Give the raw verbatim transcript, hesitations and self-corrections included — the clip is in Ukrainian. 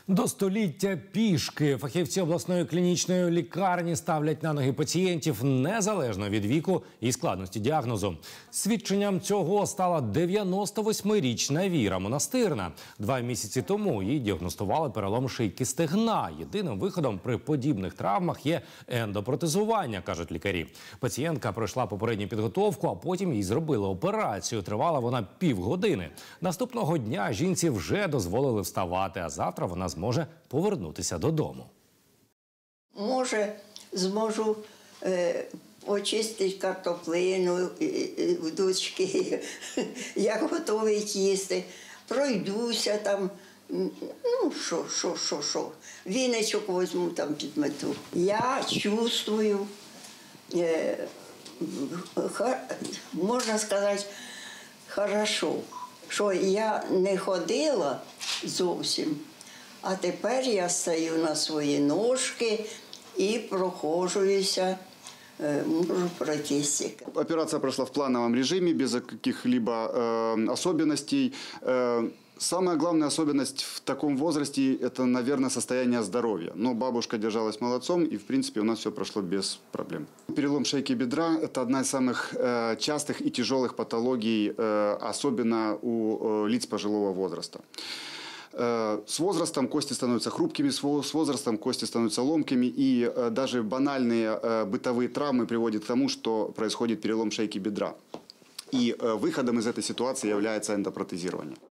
До століття пішки. Фахівці обласної клінічної лікарні ставлять на ноги пацієнтів незалежно від віку і складності діагнозу. Свідченням цього стала дев'яносто восьмирічна Віра Монастирна. Два місяці тому їй діагностували перелом шийки стегна. Єдиним виходом при подібних травмах є ендопротезування, кажуть лікарі. Пацієнтка пройшла попередню підготовку, а потім їй зробили операцію. Тривала вона півгодини. Наступного дня жінці вже дозволили вставати, а завтра вона зможе повернутися додому. Може, зможу е, очистити картоплину в дочки, як готовить їсти. Пройдуся там, ну, що, що, що, що. Віничок візьму, там підмету. Я чувствую, е, ха, можна сказати, хорошо, що я не ходила зовсім. А тепер я стою на свої ножки і проходжуюся, можу пройтися. Операция прошла в плановом режиме, без каких-либо э, особенностей. Э, самая главная особенность в таком возрасте – это, наверное, состояние здоровья. Но бабушка держалась молодцом, и, в принципе, у нас все прошло без проблем. Перелом шейки бедра – это одна из самых э, частых и тяжелых патологий, э, особенно у э, лиц пожилого возраста. С возрастом кости становятся хрупкими, с возрастом кости становятся ломкими, и даже банальные бытовые травмы приводят к тому, что происходит перелом шейки бедра. И выходом из этой ситуации является эндопротезирование.